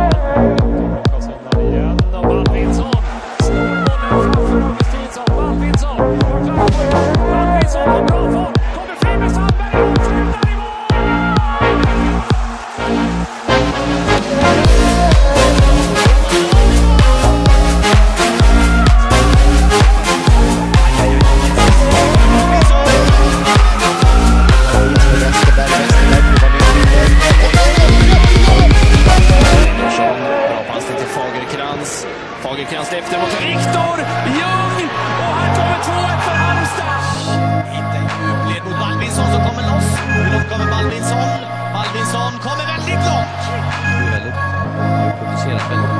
Fagerkrans efter mot Viktor Ljung och här kommer 2-1 för Halmstad. Inte en djupled mot Balvinsson som kommer loss. Hur långt kommer Balvinsson? Balvinsson kommer väldigt långt. Det är väldigt producerat väldigt